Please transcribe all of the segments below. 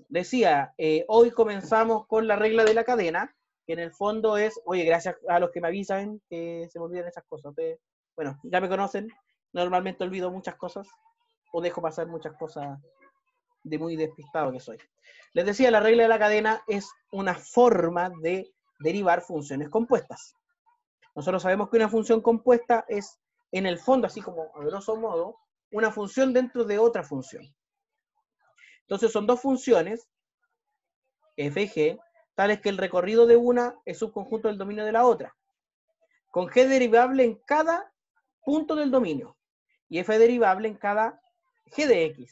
decía, hoy comenzamos con la regla de la cadena, que en el fondo es, oye, gracias a los que me avisan que se me olvidan esas cosas. Bueno, ya me conocen, normalmente olvido muchas cosas, o dejo pasar muchas cosas de muy despistado que soy. Les decía, la regla de la cadena es una forma de derivar funciones compuestas. Nosotros sabemos que una función compuesta es, en el fondo, así como a grosso modo, una función dentro de otra función. Entonces son dos funciones, f y g, tales que el recorrido de una es subconjunto del dominio de la otra, con g derivable en cada punto del dominio y f derivable en cada g de x.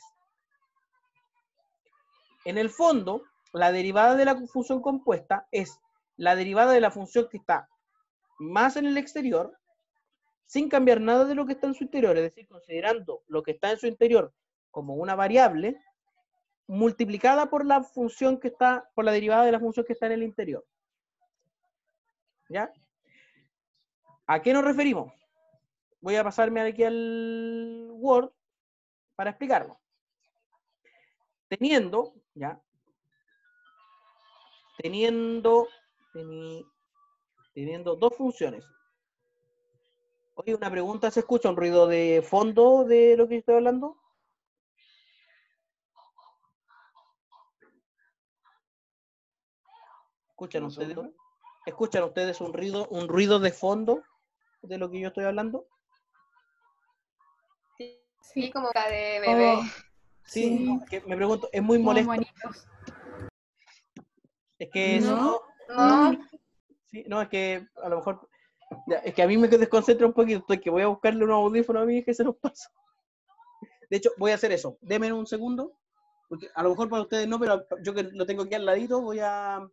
En el fondo, la derivada de la función compuesta es la derivada de la función que está más en el exterior, sin cambiar nada de lo que está en su interior, es decir, considerando lo que está en su interior como una variable, multiplicada por la función que está, por la derivada de la función que está en el interior. ¿Ya? ¿A qué nos referimos? Voy a pasarme aquí al Word para explicarlo. Teniendo, ¿ya? Teniendo dos funciones. Oye, una pregunta, ¿se escucha un ruido de fondo de lo que estoy hablando? ¿Escuchan ustedes un ruido de fondo de lo que yo estoy hablando? Sí, como la de bebé. Oh, sí, no, que me pregunto, es muy molesto. Es que no, sí, no, es que a lo mejor ya, es que a mí me desconcentra un poquito, estoy que voy a buscarle unos audífonos a mí que se los paso. De hecho, voy a hacer eso. Denme un segundo, porque a lo mejor para ustedes no, pero yo que lo tengo aquí al ladito, voy a...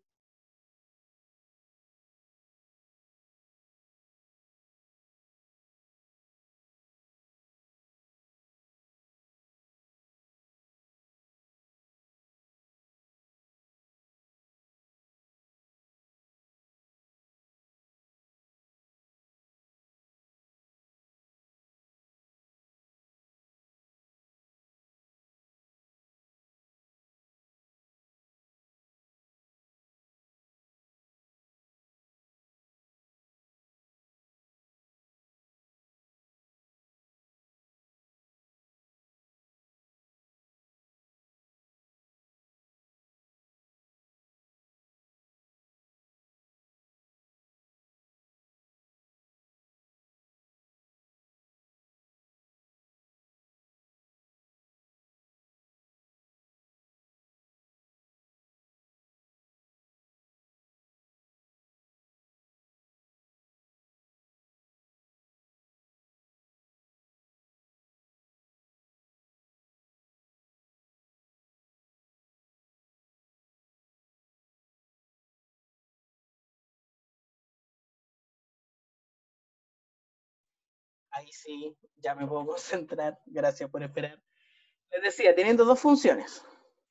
Ahí sí, ya me puedo concentrar. Gracias por esperar. Les decía, teniendo dos funciones.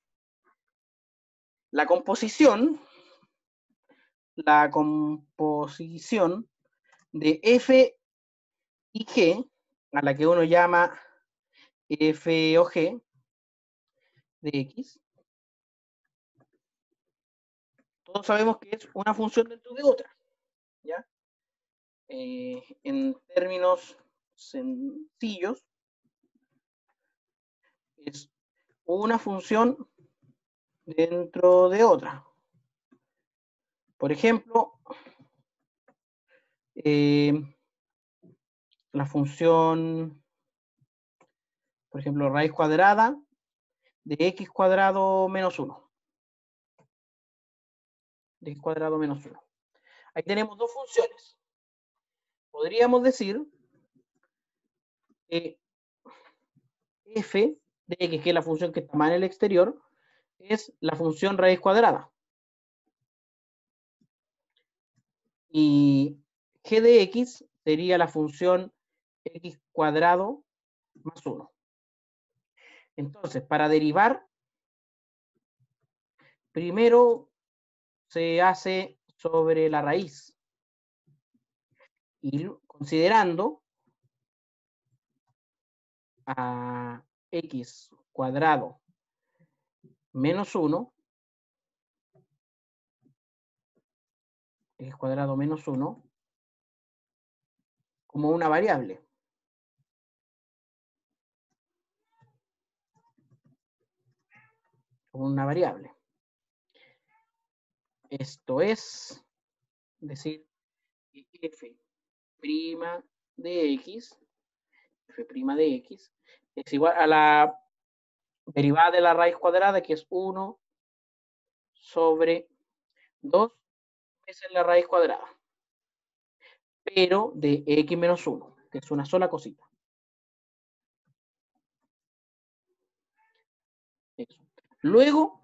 La composición de f y g, a la que uno llama f o g de x, todos sabemos que es una función dentro de otra, ¿ya? En términos sencillos, es una función dentro de otra. Por ejemplo, la función, por ejemplo, raíz cuadrada de x cuadrado menos 1. De x cuadrado menos 1. Ahí tenemos dos funciones. Podríamos decir que f de x, que es la función que está más en el exterior, es la función raíz cuadrada. Y g de x sería la función x cuadrado más 1. Entonces, para derivar, primero se hace sobre la raíz. Y considerando a x cuadrado menos 1, x cuadrado menos 1 como una variable. Como una variable. Esto es decir, que f' de x, f' de x, es igual a la derivada de la raíz cuadrada, que es 1 sobre 2 veces la raíz cuadrada, pero de x menos 1, que es una sola cosita. Eso. Luego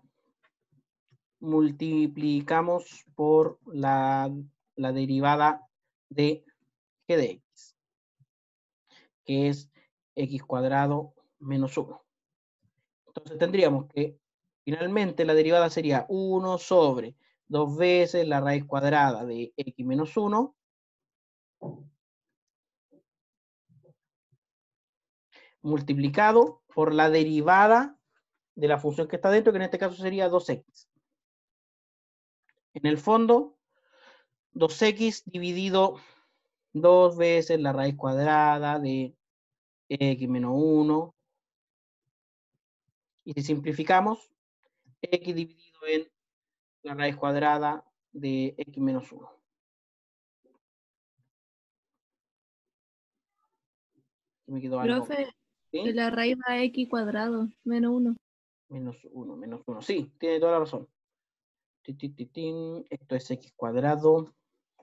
multiplicamos por la derivada de g de x, que es x cuadrado menos 1. Entonces tendríamos que finalmente la derivada sería 1 sobre 2 veces la raíz cuadrada de x menos 1 multiplicado por la derivada de la función que está dentro, que en este caso sería 2x. En el fondo, 2x dividido 2 veces la raíz cuadrada de x menos 1. Y si simplificamos, x dividido en la raíz cuadrada de x menos 1. Me quedó algo. Profe, ¿Sí? la raíz va a x cuadrado, menos 1. Menos 1. Sí, tiene toda la razón. Esto es x cuadrado.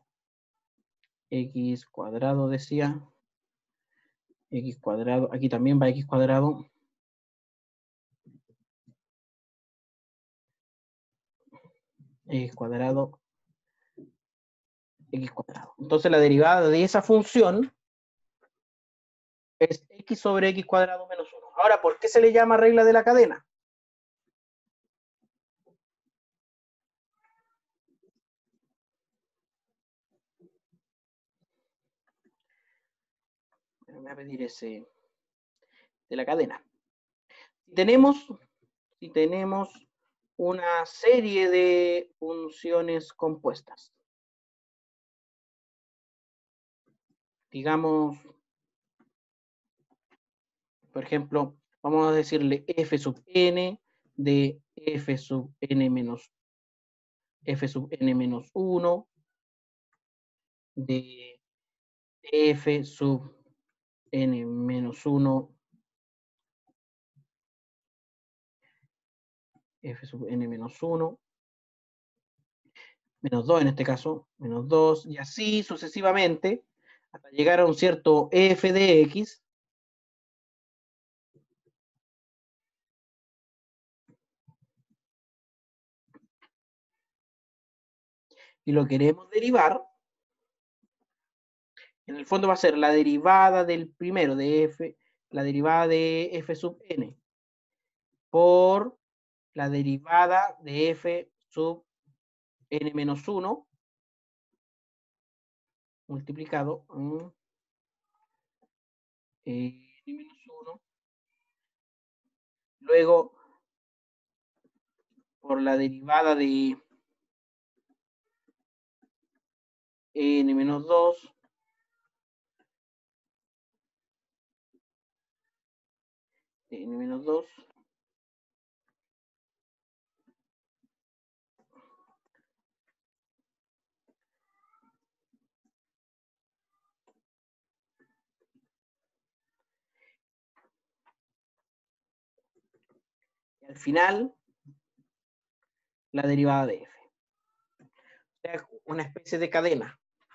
X cuadrado decía. X cuadrado. Aquí también va x cuadrado. X cuadrado. X cuadrado. Entonces la derivada de esa función es x sobre x cuadrado menos 1. Ahora, ¿por qué se le llama regla de la cadena? Me voy a pedir ese de la cadena. Si tenemos una serie de funciones compuestas, digamos, por ejemplo, vamos a decirle f sub n de f sub n menos 1 de f sub n menos 1 f sub n menos 1 menos 2 en este caso, menos 2, y así sucesivamente, hasta llegar a un cierto f de x, y lo queremos derivar, en el fondo va a ser la derivada del primero, de f, la derivada de f sub n, por la derivada de f sub n menos 1, multiplicado n menos 1, luego por la derivada de n menos 2, n menos 2, y al final la derivada de f. O sea, una especie de cadena.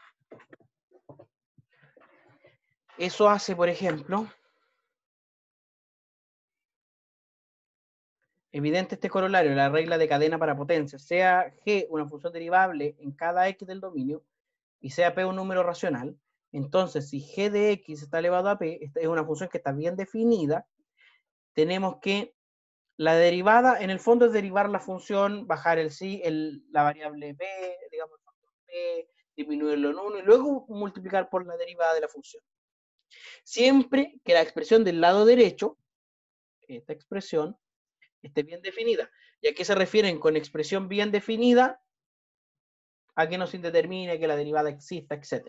Eso hace, por ejemplo, evidente este corolario, la regla de cadena para potencia, sea g una función derivable en cada x del dominio y sea p un número racional. Entonces, si g de x está elevado a p, esta es una función que está bien definida, tenemos que la derivada, en el fondo, es derivar la función, bajar la variable p, digamos, el factor p, disminuirlo en 1 y luego multiplicar por la derivada de la función. Siempre que la expresión del lado derecho, esta expresión, esté bien definida. ¿Y a qué se refieren con expresión bien definida? a que no se indetermine, que la derivada exista, etc.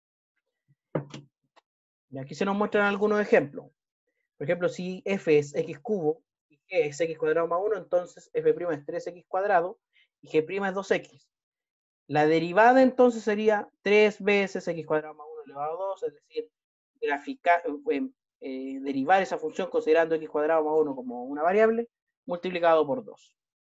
Y aquí se nos muestran algunos ejemplos. Por ejemplo, si f es x cubo y g es x cuadrado más 1, entonces f' es 3x cuadrado y g' es 2x. La derivada entonces sería 3 veces x cuadrado más 1 elevado a 2, es decir, derivar esa función considerando x cuadrado más 1 como una variable, multiplicado por 2.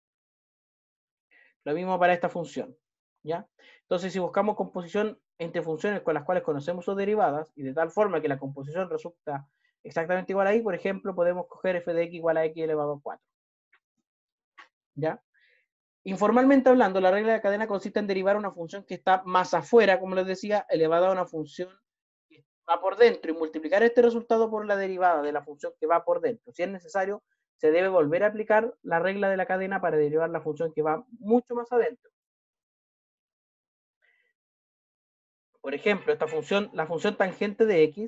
Lo mismo para esta función, ¿ya? Entonces, si buscamos composición entre funciones con las cuales conocemos sus derivadas, y de tal forma que la composición resulta exactamente igual a y, por ejemplo, podemos coger f de x igual a x elevado a 4. ¿Ya? Informalmente hablando, la regla de cadena consiste en derivar una función que está más afuera, como les decía, elevada a una función que va por dentro, y multiplicar este resultado por la derivada de la función que va por dentro. Si es necesario, se debe volver a aplicar la regla de la cadena para derivar la función que va mucho más adentro. Por ejemplo, esta función, la función tangente de x,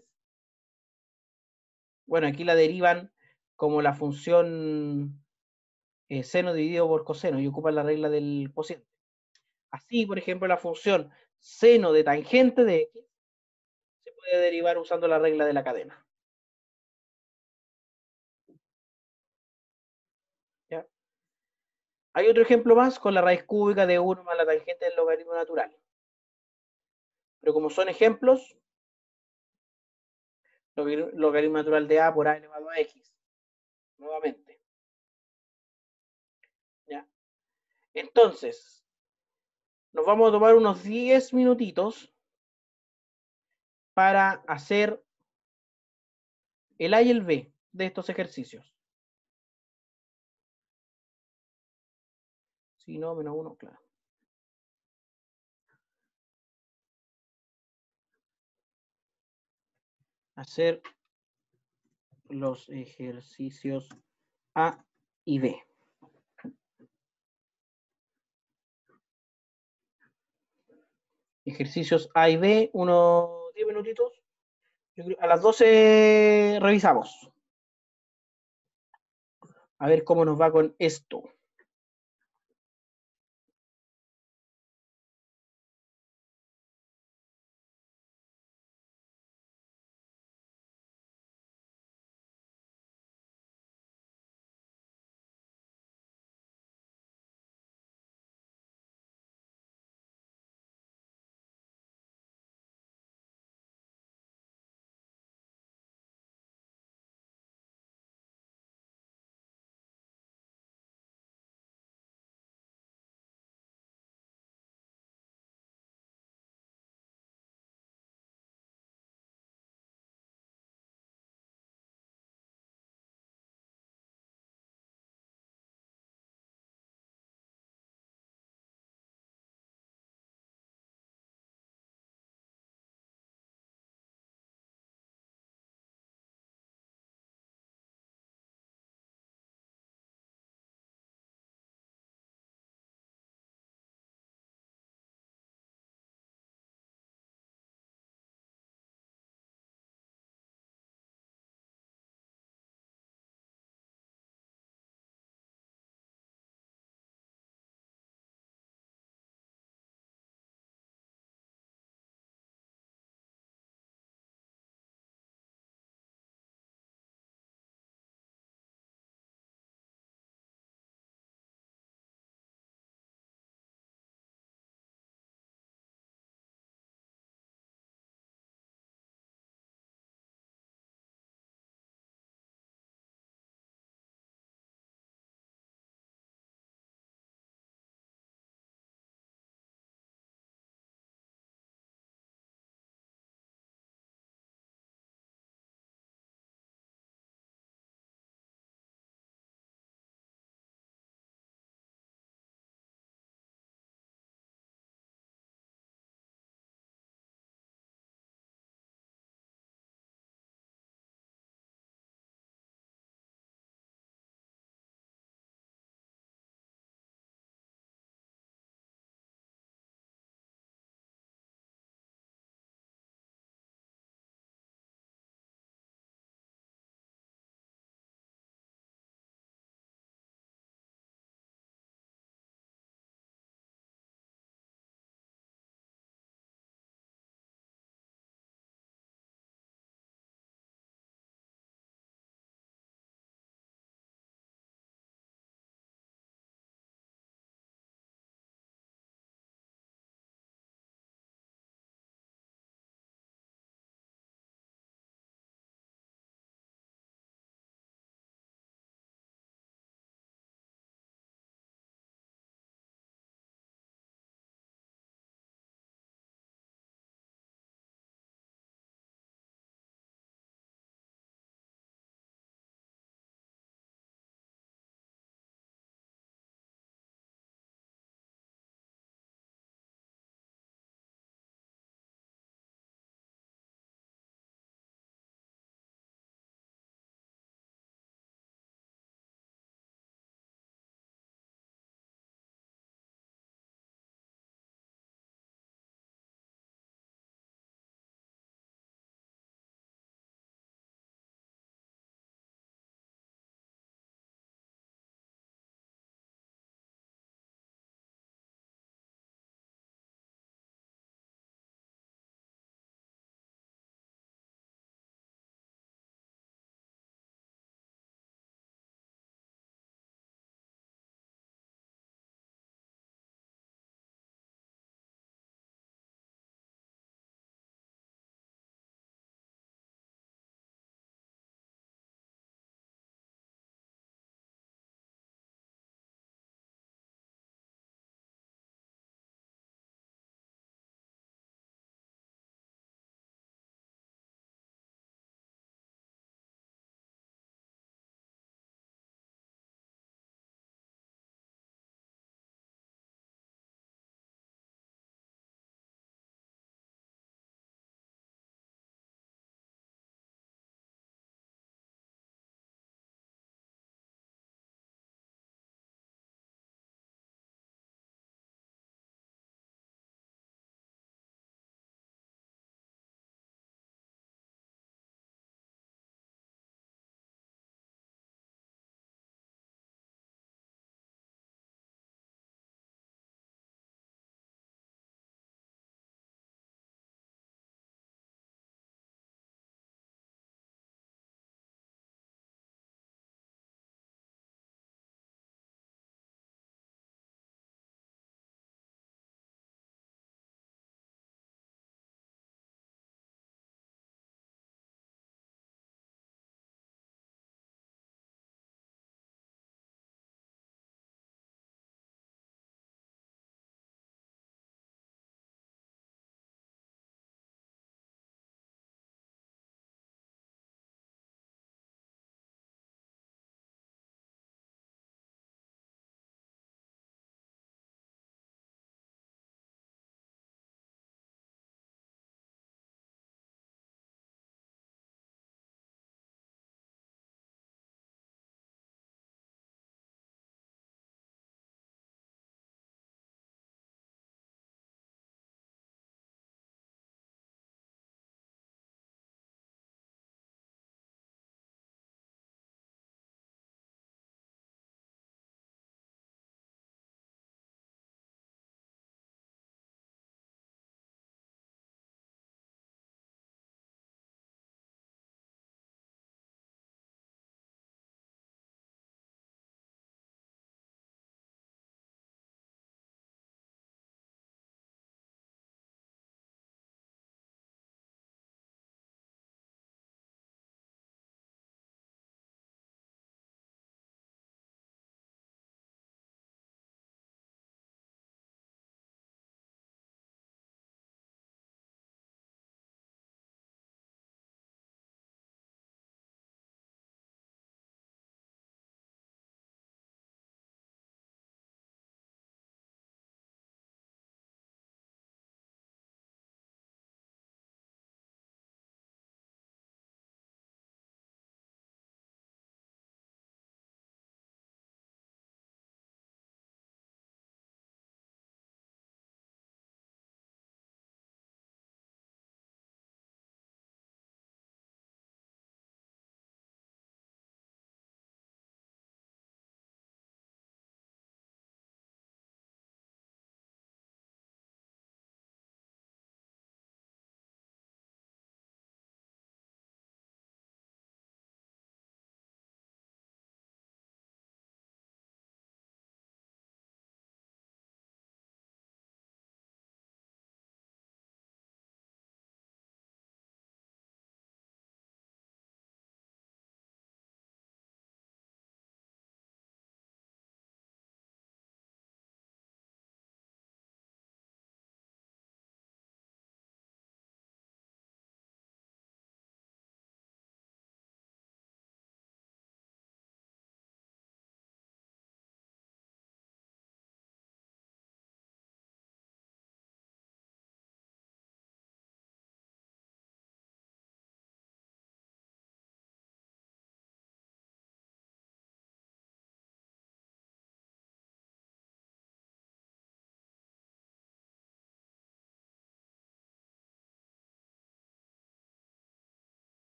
bueno, aquí la derivan como la función seno dividido por coseno y ocupan la regla del cociente. Así, por ejemplo, la función seno de tangente de x se puede derivar usando la regla de la cadena. ¿Ya? Hay otro ejemplo más con la raíz cúbica de 1 más la tangente del logaritmo natural. Pero como son ejemplos, logaritmo natural de a por a elevado a x. Nuevamente. ¿Ya? Entonces, nos vamos a tomar unos 10 minutitos para hacer el A y el B de estos ejercicios. Si no, menos 1, claro. Hacer los ejercicios A y B. Ejercicios A y B, unos 10 minutitos. A las 12 revisamos. A ver cómo nos va con esto.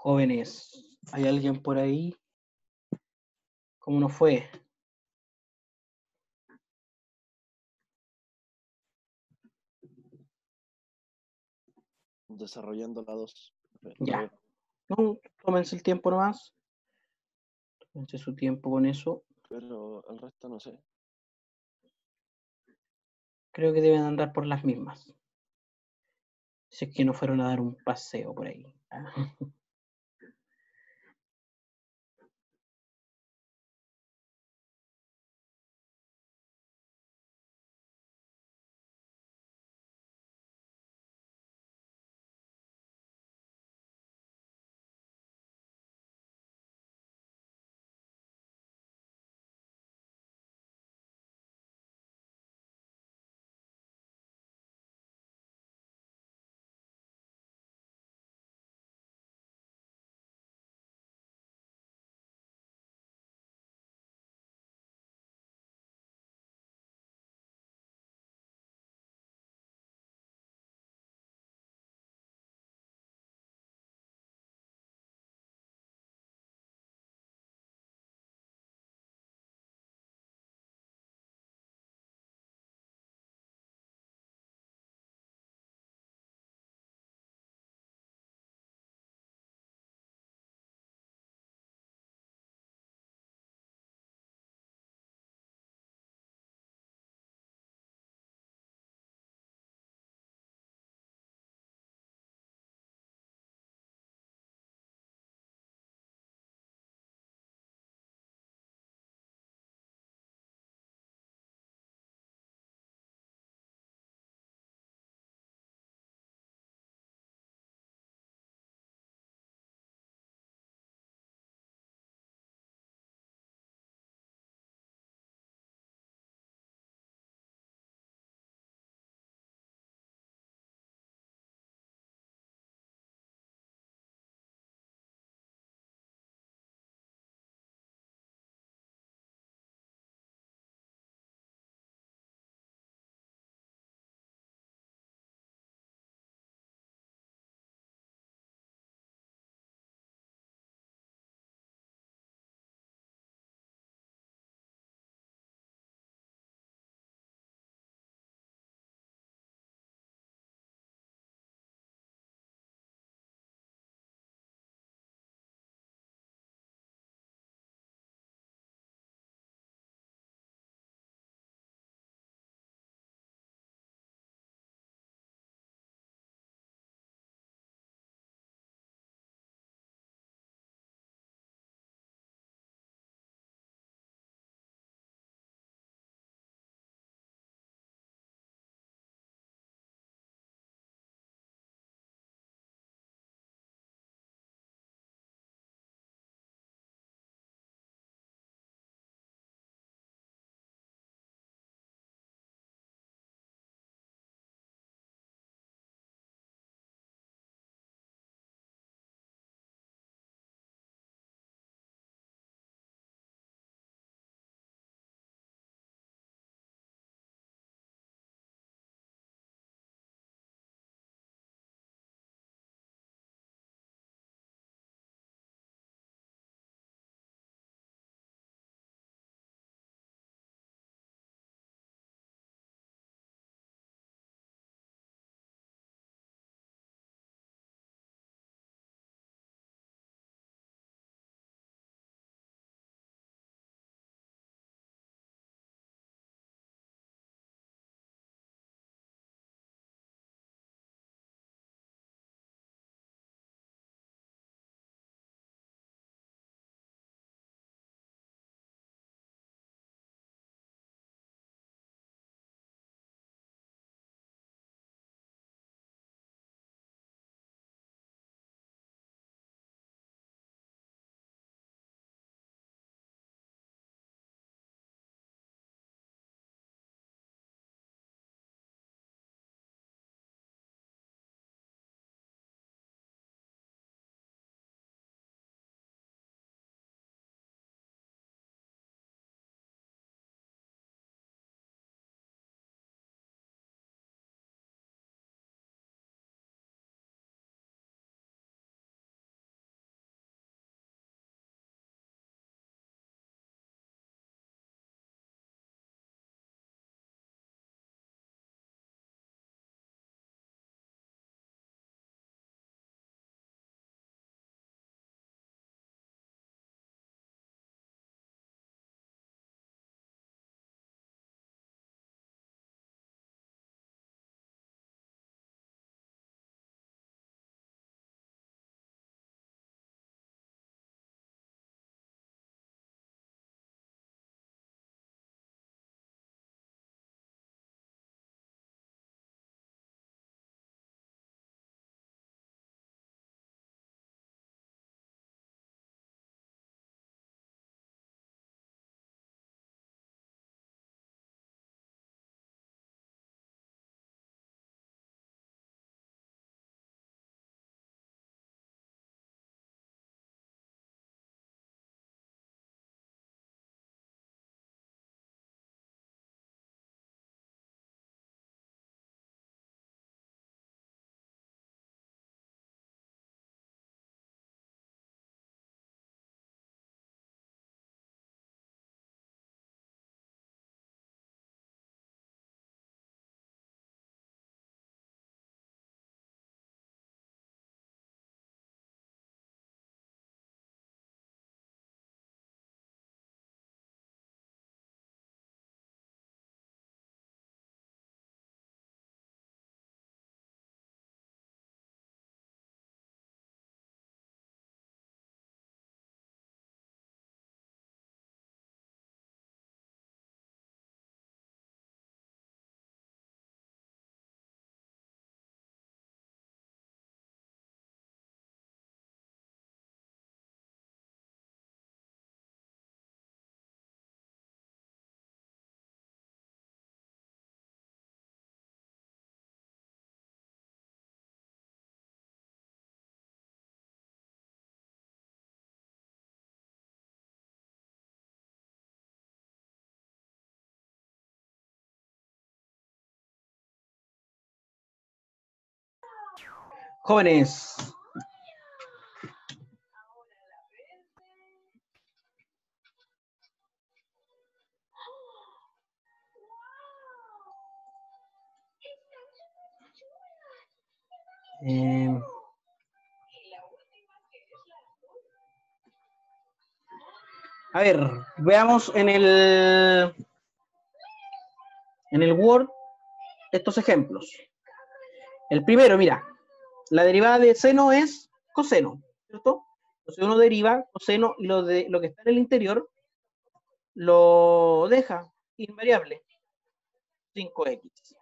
Jóvenes, ¿hay alguien por ahí? ¿Cómo nos fue? Desarrollando la 2. Ya. No, tómense el tiempo nomás. Tómense su tiempo con eso. Pero el resto no sé. Creo que deben andar por las mismas. Si es que no fueron a dar un paseo por ahí. Jóvenes. A ver, veamos en el Word estos ejemplos. El primero, mira, la derivada de seno es coseno, ¿cierto? Entonces uno deriva coseno y lo que está en el interior lo deja invariable, 5x.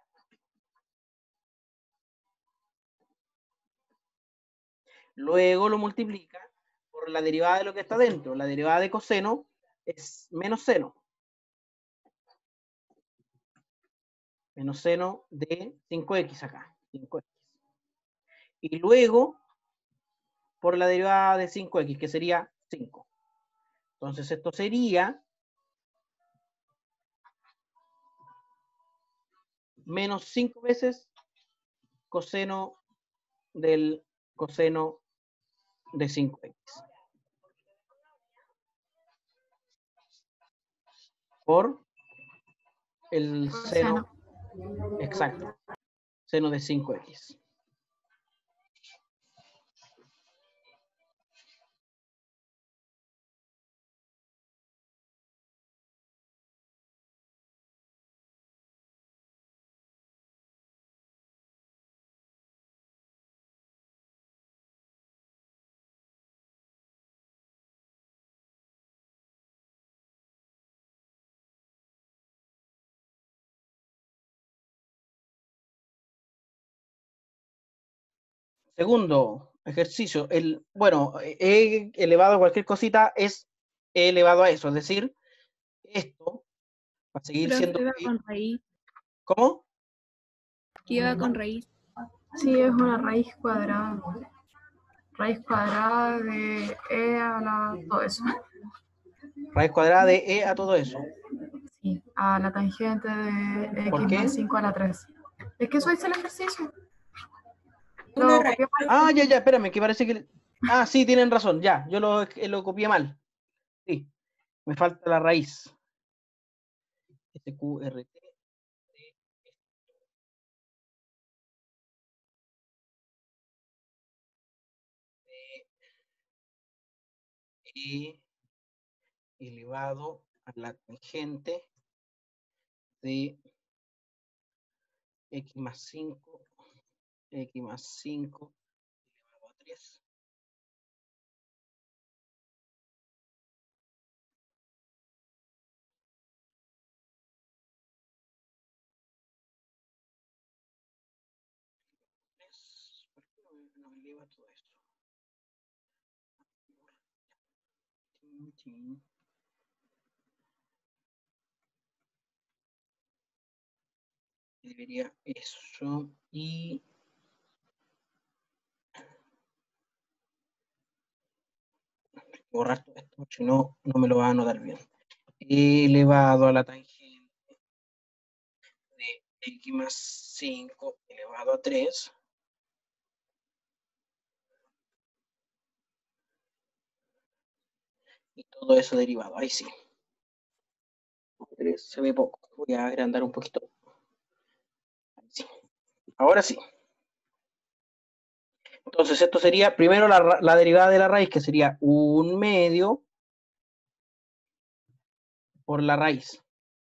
Luego lo multiplica por la derivada de lo que está dentro. La derivada de coseno es menos seno. Menos seno de 5x acá. 5x. Y luego por la derivada de 5x, que sería 5. Entonces esto sería menos 5 veces coseno del coseno de 5x. Por el seno. Exacto. Seno de 5x. Segundo ejercicio, bueno, e elevado a cualquier cosita es e elevado a eso, es decir, esto va a seguir siendo... Iba con raíz. ¿Cómo? Que iba con raíz. Sí, es una raíz cuadrada. Raíz cuadrada de e a la... todo eso. Raíz cuadrada de e a todo eso. Sí, a la tangente de ¿Por x qué? más 5 a la 3. Es que eso hice el ejercicio. Una Lo raíz. copié mal. Ah, ya, espérame, que parece que... Ah, sí, tienen razón, ya, yo lo copié mal. Sí, me falta la raíz. SQRT. E elevado a la tangente de x más 5, x más 5 elevado a 3. ¿Por qué no eleva todo esto? Debería eso y borrar todo esto, porque si no, no me lo va a anotar bien. Elevado a la tangente de x más 5 elevado a 3. Y todo eso derivado, ahí sí. 3 se ve poco, voy a agrandar un poquito. Ahí sí. Ahora sí. Entonces esto sería primero la derivada de la raíz, que sería 1/2 por la raíz.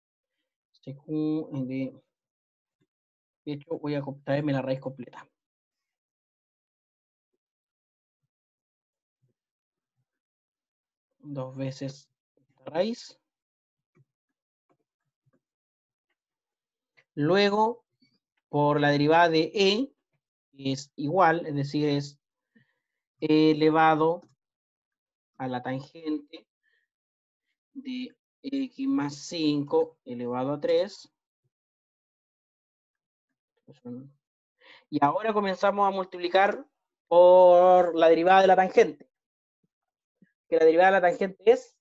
De hecho, voy a traerme la raíz completa. Dos veces esta raíz. Luego, por la derivada de e, que es igual, es decir, es e elevado a la tangente de x más 5 elevado a 3. Y ahora comenzamos a multiplicar por la derivada de la tangente. Que la derivada de la tangente es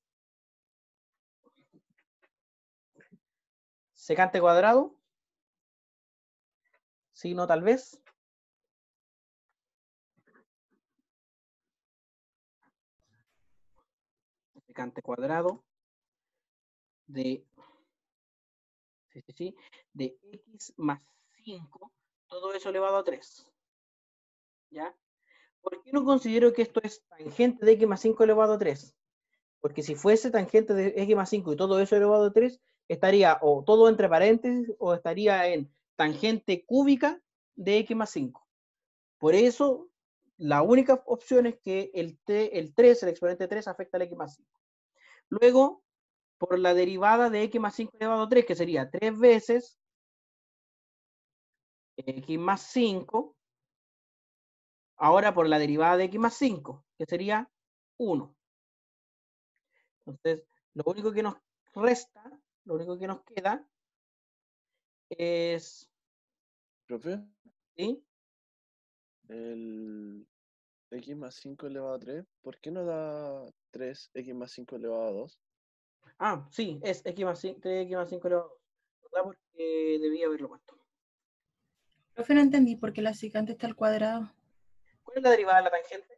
secante cuadrado. Sí, no, tal vez. secante cuadrado de, de x más 5, todo eso elevado a 3. ¿Ya? ¿Por qué no considero que esto es tangente de x más 5 elevado a 3? Porque si fuese tangente de x más 5 y todo eso elevado a 3, estaría o todo entre paréntesis o estaría en tangente cúbica de x más 5. Por eso, la única opción es que el 3, el exponente 3, afecta al x más 5. Luego, por la derivada de x más 5 elevado a 3, que sería 3 veces x más 5, ahora por la derivada de x más 5, que sería 1. Entonces, lo único que nos resta, lo único que nos queda es, Profe, ¿sí? el x más 5 elevado a 3, ¿por qué no da 3x más 5 elevado a 2? Ah, sí, es x más 5, 3x más 5 elevado a 2. ¿Verdad? Porque debía haberlo puesto. Profe, no entendí por qué la secante está al cuadrado. ¿Cuál es la derivada de la tangente?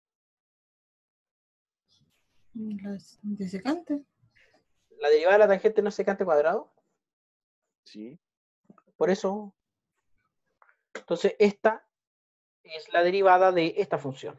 ¿De secante? La derivada de la tangente no es secante cuadrado. Sí. Por eso, entonces esta es la derivada de esta función.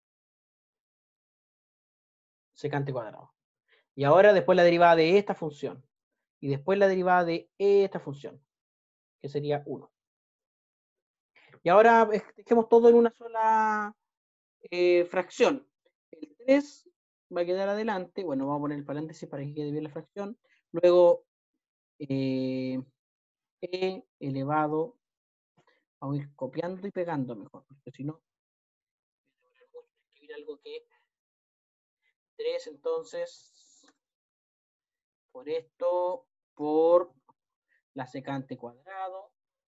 Secante cuadrado. Y ahora después la derivada de esta función. Y después la derivada de esta función, que sería 1. Y ahora dejemos todo en una sola fracción. El 3 va a quedar adelante. Bueno, vamos a poner el paréntesis para que quede bien la fracción. Luego, e elevado, vamos a ir copiando y pegando mejor, porque si no, escribir algo que 3, entonces, por esto, por la secante cuadrado,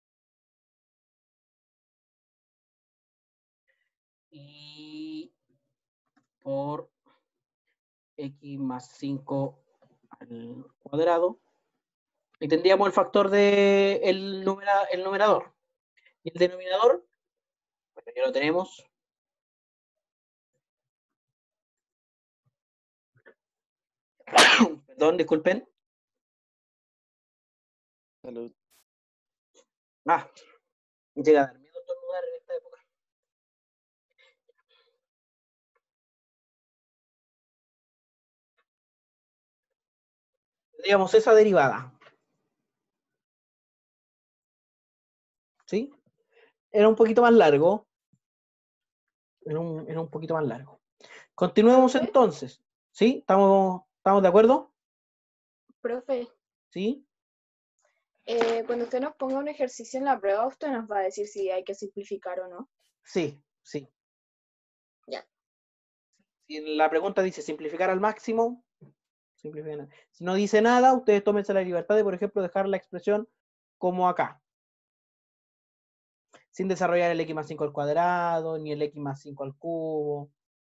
y por x más 5 al cuadrado, y tendríamos el factor del el numerador. Y el denominador, bueno, ya lo tenemos. Perdón, disculpen. Salud. Ah, llega a dar miedo estornudar en esta época. Tendríamos esa derivada. ¿Sí? Era un poquito más largo. Era un poquito más largo. Continuemos ¿Profe? entonces. ¿Sí? ¿Estamos de acuerdo? Profe, ¿Sí? cuando usted nos ponga un ejercicio en la prueba, usted nos va a decir si hay que simplificar o no. Sí, sí. Ya. Si la pregunta dice simplificar al máximo, simplifican. Si no dice nada, ustedes tómense la libertad de, por ejemplo, dejar la expresión como acá. Sin desarrollar el x más 5 al cuadrado, ni el x más 5 al cubo.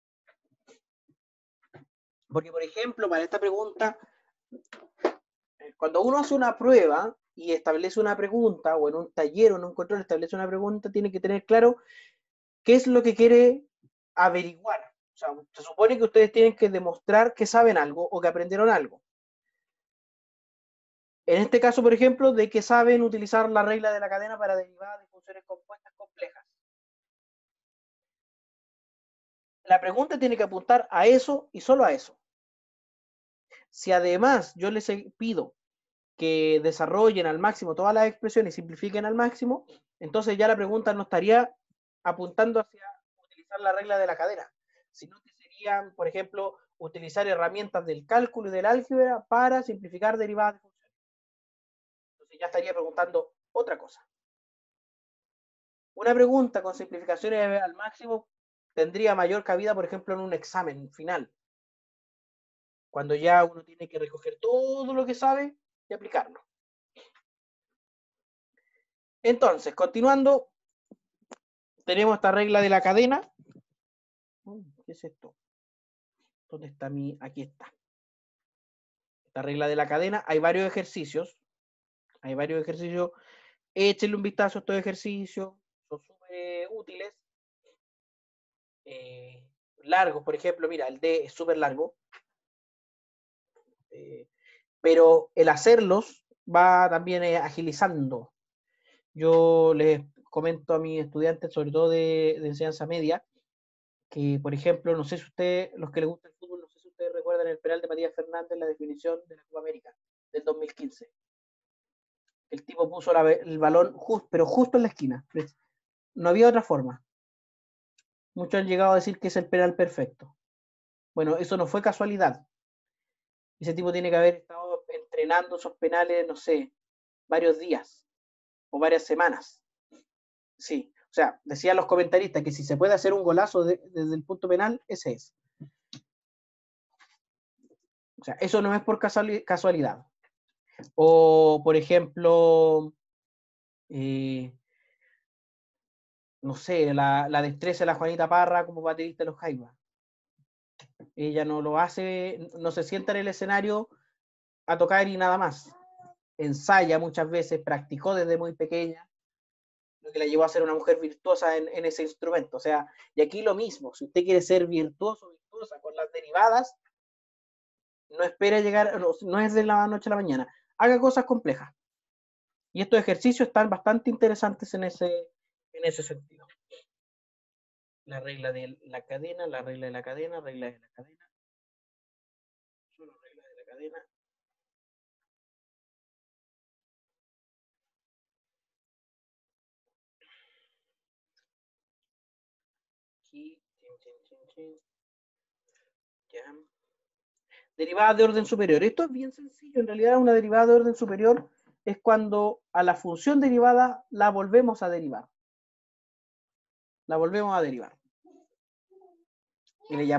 Porque, por ejemplo, para esta pregunta, cuando uno hace una prueba y establece una pregunta, o en un taller o en un control establece una pregunta, tiene que tener claro qué es lo que quiere averiguar. O sea, se supone que ustedes tienen que demostrar que saben algo o que aprendieron algo. En este caso, por ejemplo, de que saben utilizar la regla de la cadena para derivadas de funciones compuestas complejas. La pregunta tiene que apuntar a eso y solo a eso. Si además yo les pido que desarrollen al máximo todas las expresiones y simplifiquen al máximo, entonces ya la pregunta no estaría apuntando hacia utilizar la regla de la cadena, sino que serían, por ejemplo, utilizar herramientas del cálculo y del álgebra para simplificar derivadas de funciones. Entonces ya estaría preguntando otra cosa. Una pregunta con simplificaciones al máximo tendría mayor cabida, por ejemplo, en un examen final, cuando ya uno tiene que recoger todo lo que sabe y aplicarlo. Entonces, continuando, tenemos esta regla de la cadena. ¿Qué es esto? ¿Dónde está mi? Aquí está. Esta regla de la cadena. Hay varios ejercicios. Hay varios ejercicios. Échenle un vistazo a estos ejercicios. Son súper útiles. Largos, por ejemplo, mira, el D es súper largo. Pero el hacerlos va también agilizando. Yo les comento a mis estudiantes, sobre todo de enseñanza media, que, por ejemplo, no sé si ustedes, los que les gusta el fútbol, no sé si ustedes recuerdan el penal de Matías Fernández, la definición de la Copa América del 2015. El tipo puso el balón pero justo en la esquina. No había otra forma. Muchos han llegado a decir que es el penal perfecto. Bueno, eso no fue casualidad. Ese tipo tiene que haber estado entrenando esos penales, no sé, varios días o varias semanas. Sí, o sea, decían los comentaristas que si se puede hacer un golazo desde el punto penal, ese es. O sea, eso no es por casualidad. O, por ejemplo, no sé, la destreza de la Juanita Parra como baterista de los Jaivas. Ella no lo hace, no se sienta en el escenario a tocar y nada más. Ensaya muchas veces, practicó desde muy pequeña, lo que la llevó a ser una mujer virtuosa en ese instrumento. O sea, y aquí lo mismo, si usted quiere ser virtuoso, virtuosa con las derivadas, no espere llegar, no es de la noche a la mañana, haga cosas complejas. Y estos ejercicios están bastante interesantes en ese sentido. La regla de la cadena, la regla de la cadena, regla de la cadena. Solo regla de la cadena. Aquí, ya. Derivada de orden superior. Esto es bien sencillo. En realidad, una derivada de orden superior es cuando a la función derivada la volvemos a derivar. La volvemos a derivar. Y le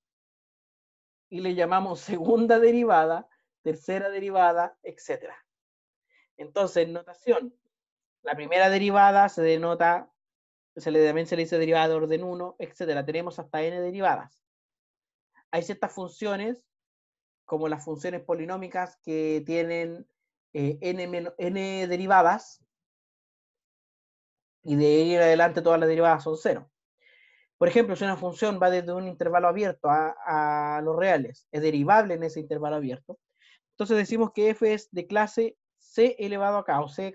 llamamos segunda derivada, tercera derivada, etc. Entonces, en notación, la primera derivada se denota, también se le dice derivada de orden 1, etc. Tenemos hasta n derivadas. Hay ciertas funciones, como las funciones polinómicas, que tienen n derivadas, y de ahí en adelante todas las derivadas son 0. Por ejemplo, si una función va desde un intervalo abierto a los reales, es derivable en ese intervalo abierto, entonces decimos que f es de clase c elevado a k, o ck.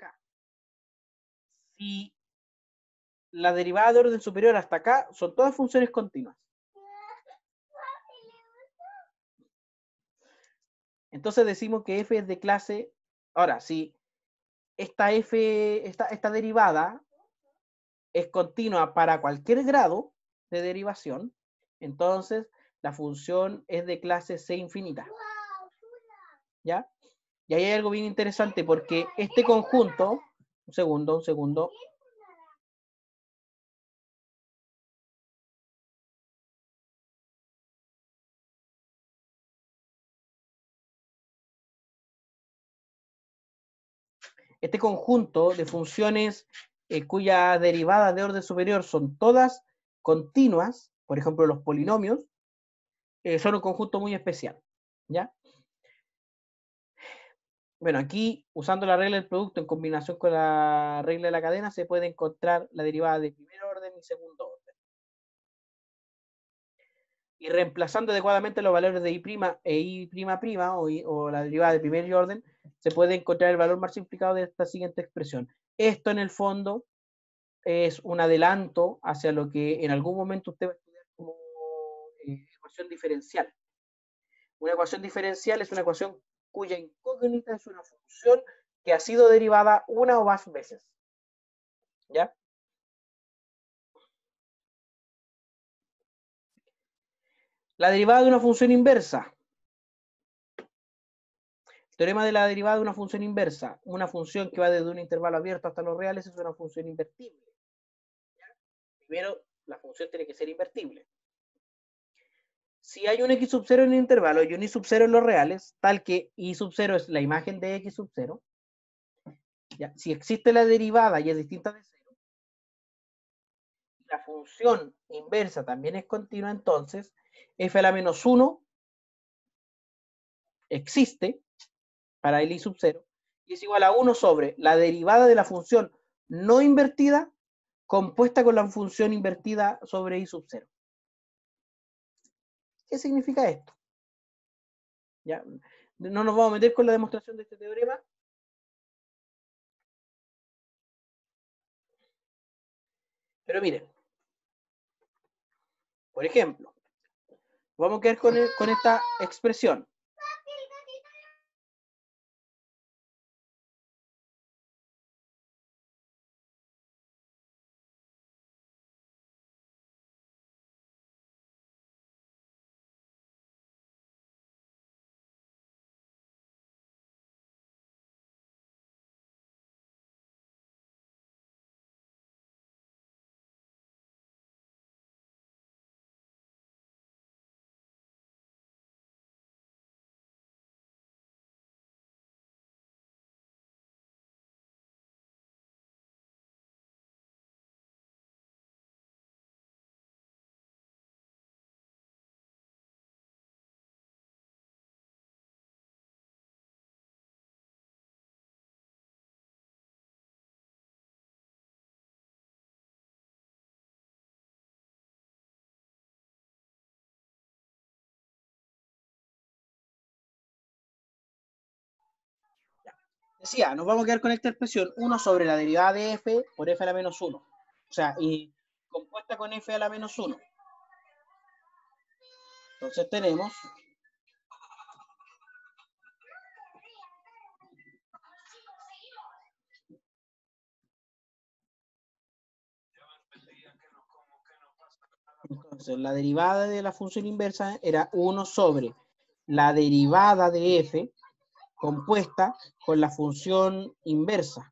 Si la derivada de orden superior hasta acá son todas funciones continuas. Entonces decimos que f es de clase, ahora, si esta derivada es continua para cualquier grado de derivación, entonces la función es de clase c infinita. ¿Ya? Y ahí hay algo bien interesante, porque este conjunto, un segundo. Este conjunto de funciones cuyas derivadas de orden superior son todas continuas, por ejemplo los polinomios, son un conjunto muy especial. ¿Ya? Bueno, aquí, usando la regla del producto en combinación con la regla de la cadena, se puede encontrar la derivada de primer orden y segundo orden. Y reemplazando adecuadamente los valores de I' e I', o la derivada de primer orden, se puede encontrar el valor más simplificado de esta siguiente expresión. Esto, en el fondo, es un adelanto hacia lo que en algún momento usted va a estudiar como ecuación diferencial. Una ecuación diferencial es una ecuación cuya incógnita es una función que ha sido derivada una o más veces. ¿Ya? La derivada de una función inversa. El teorema de la derivada de una función inversa. Una función que va desde un intervalo abierto hasta los reales es una función invertible. ¿Ya? Primero, la función tiene que ser invertible. Si hay un x sub 0 en el intervalo y un y sub 0 en los reales, tal que y sub 0 es la imagen de x sub 0, ¿ya? Si existe la derivada y es distinta de 0, y la función inversa también es continua, entonces f a la menos 1 existe para el y sub 0 y es igual a 1 sobre la derivada de la función no invertida compuesta con la función invertida sobre y sub 0. ¿Qué significa esto? ¿Ya? No nos vamos a meter con la demostración de este teorema. Pero miren, por ejemplo, vamos a quedar con esta expresión. Decía, nos vamos a quedar con esta expresión 1 sobre la derivada de f por f a la menos 1. O sea, y compuesta con f a la menos 1. Entonces tenemos entonces la derivada de la función inversa era 1 sobre la derivada de f compuesta con la función inversa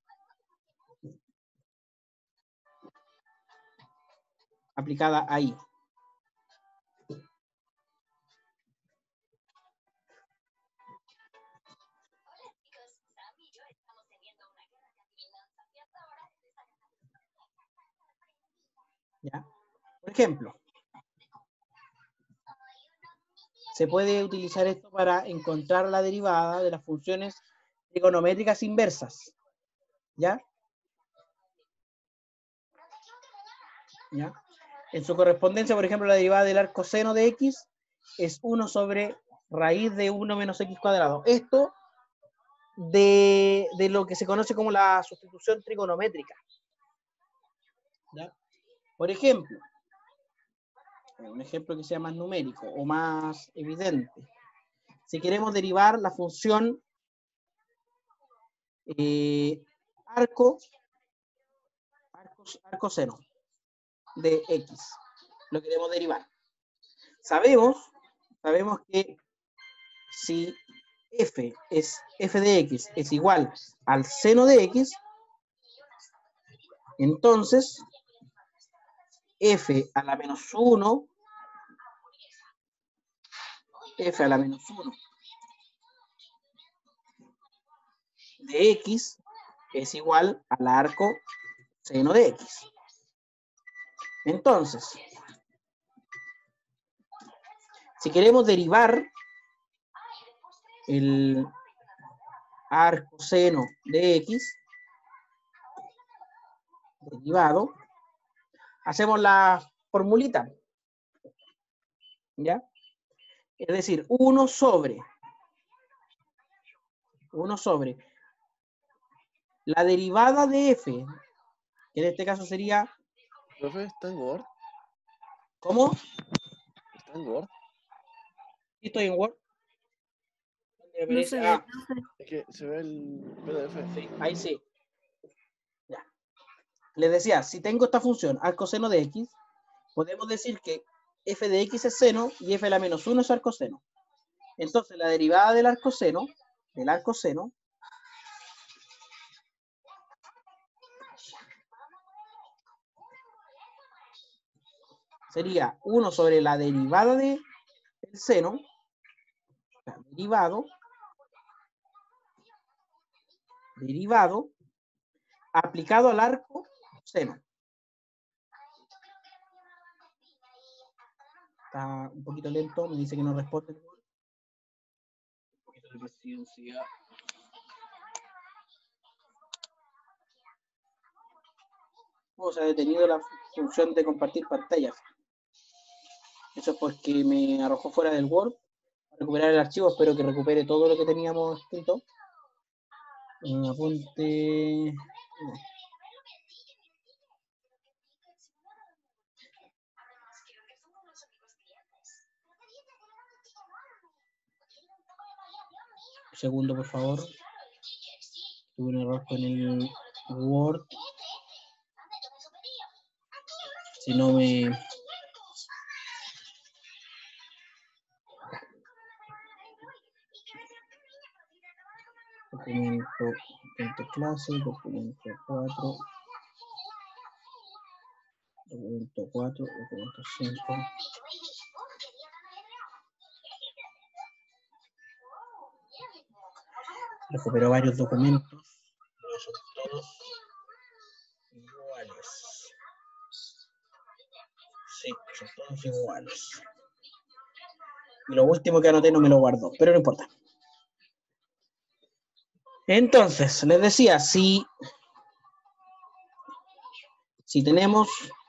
aplicada ahí. ¿Ya? Por ejemplo, se puede utilizar esto para encontrar la derivada de las funciones trigonométricas inversas. ¿Ya? ¿Ya? En su correspondencia, por ejemplo, la derivada del arco seno de x es 1 sobre raíz de 1 menos x cuadrado. Esto de lo que se conoce como la sustitución trigonométrica. ¿Ya? Por ejemplo, un ejemplo que sea más numérico o más evidente. Si queremos derivar la función arco seno de x, lo queremos derivar. Sabemos que si f de x es igual al seno de x, entonces f a la menos 1 de x es igual al arco seno de x. Entonces, si queremos derivar el arco seno de x, derivado, hacemos la formulita, ¿ya? Es decir, 1 sobre la derivada de f, que en este caso sería... ¿Profe, está en Word? ¿Cómo? ¿Está en Word? ¿Sí estoy en Word? No se ve. Ah, Es que se ve el PDF. sí, ahí sí. Ya. Les decía, si tengo esta función arco seno de x, podemos decir que f de x es seno y f a la menos 1 es arco seno. Entonces, la derivada del arco seno sería 1 sobre la derivada del seno, o sea, derivado aplicado al arco seno. Está un poquito lento, me dice que no responde. Un poquito de paciencia. Se ha detenido la función de compartir pantallas. Eso es porque me arrojó fuera del Word. recuperar el archivo, espero que recupere todo lo que teníamos escrito. Un apunte. No. Un segundo, por favor. Tuve un error con el Word. Si no me... Documento clase, documento 4, documento 5. Recupero varios documentos, pero son todos iguales. Sí, son todos iguales. Y lo último que anoté no me lo guardo, pero no importa. Entonces, les decía, si tenemos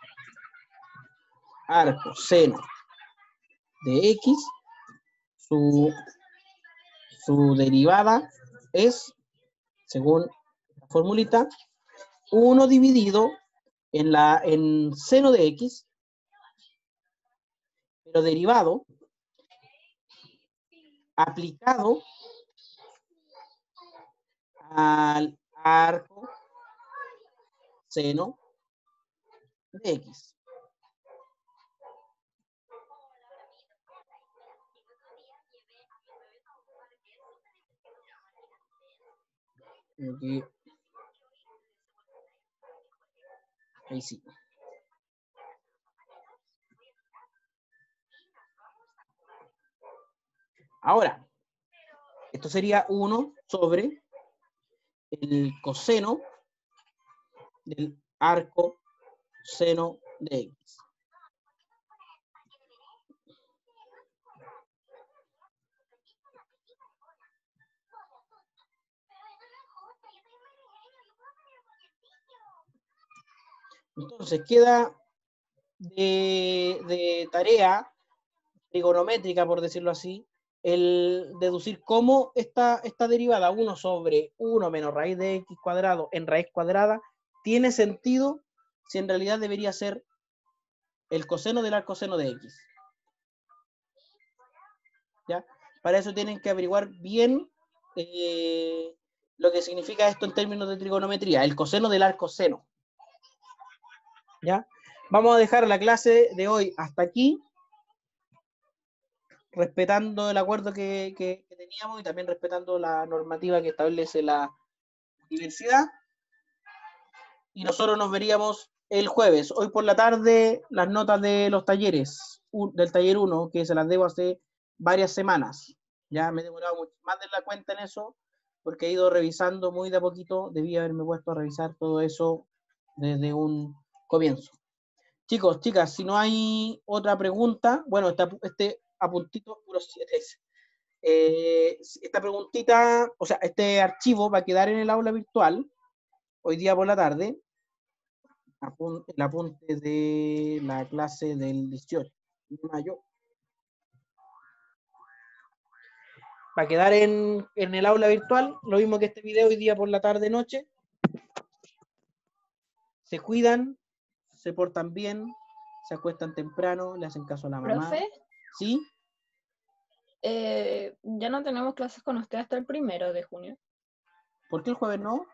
arco seno de X, su derivada es, según la formulita, 1 dividido en seno de X, pero derivado aplicado al arco seno de X. Aquí. Ahí sí. Ahora, esto sería 1 sobre el coseno del arco seno de X. Entonces queda de tarea trigonométrica, por decirlo así, el deducir cómo esta derivada 1 sobre 1 menos raíz de X cuadrado en raíz cuadrada tiene sentido si en realidad debería ser el coseno del arcoseno de X. ¿Ya? Para eso tienen que averiguar bien lo que significa esto en términos de trigonometría, el coseno del arcoseno. ¿Ya? Vamos a dejar la clase de hoy hasta aquí, respetando el acuerdo que teníamos y también respetando la normativa que establece la universidad. Y nosotros nos veríamos el jueves. Hoy por la tarde, las notas de los talleres, del taller 1, que se las debo hace varias semanas. Ya me he demorado mucho, más de la cuenta en eso, porque he ido revisando muy de a poquito. Debía haberme puesto a revisar todo eso desde un comienzo. Chicos, chicas, si no hay otra pregunta, bueno, este apuntito, puro 7. Esta preguntita, o sea, este archivo va a quedar en el aula virtual hoy día por la tarde. El apunte de la clase del 18 de mayo. Va a quedar en el aula virtual, lo mismo que este video hoy día por la tarde noche. Se cuidan, se portan bien, se acuestan temprano, le hacen caso a la mamá. ¿Profe? ¿Sí? Ya no tenemos clases con usted hasta el 1 de junio. ¿Por qué el jueves no?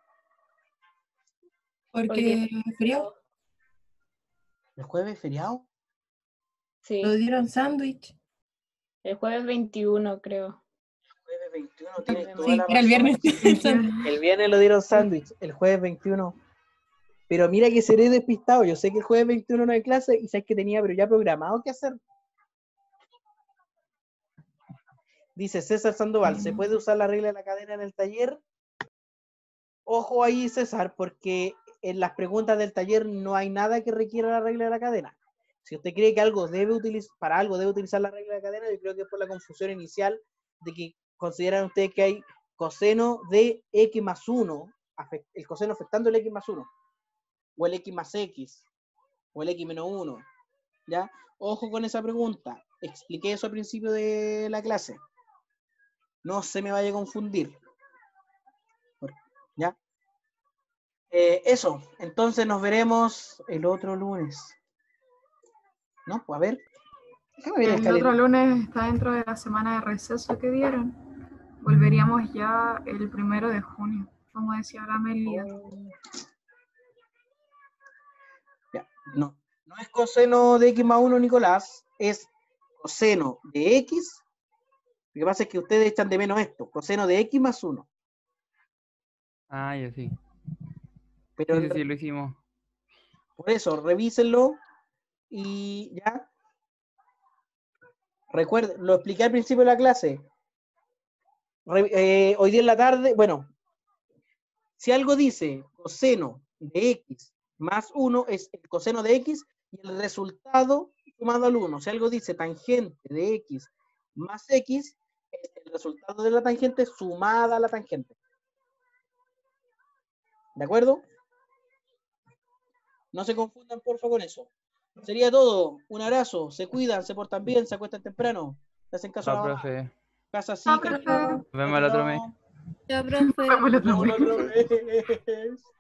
Porque es frío. ¿El jueves es feriado? Sí, Lo dieron sándwich. el jueves 21, creo. El jueves 21, tienes toda Sí, la era el razón. viernes. El viernes lo dieron sándwich, el jueves 21. Pero mira que seré despistado. Yo sé que el jueves 21 no hay clase y sabes que tenía, pero ya programado qué hacer. Dice César Sandoval, ¿se puede usar la regla de la cadena en el taller? Ojo ahí, César, porque en las preguntas del taller no hay nada que requiera la regla de la cadena. Si usted cree que algo para algo debe utilizar la regla de la cadena, yo creo que es por la confusión inicial de que consideran ustedes que hay coseno de X más 1, el coseno afectando el X más 1, o el X más X, o el X menos 1, ¿ya? Ojo con esa pregunta. Expliqué eso al principio de la clase. no se me vaya a confundir. ¿Ya? Eso, entonces nos veremos el otro lunes. ¿No? Pues a ver. Déjame ver el El otro calendario. lunes está dentro de la semana de receso que dieron. Volveríamos ya el 1 de junio, como decía la Melida. Ya, no es coseno de x más 1, Nicolás, es coseno de x. Lo que pasa es que ustedes echan de menos esto, coseno de x más 1. Ah, ya sí. Pero Sí, lo hicimos. por eso, revísenlo y ya. Recuerden, lo expliqué al principio de la clase. Hoy día en la tarde, bueno, si algo dice coseno de x más 1 es el coseno de x y el resultado sumado al 1. Si algo dice tangente de x más x, es el resultado de la tangente sumada a la tangente. ¿De acuerdo? No se confundan, porfa, con eso. Sería todo. Un abrazo. Se cuidan, se portan bien, se acuestan temprano. Le hacen caso a la Chao, mamá. profe. Casa así, Chao, cariño. profe. Nos vemos el otro mes. Ya, profe. Nos vemos el Nos otro vemos mes. la otra vez.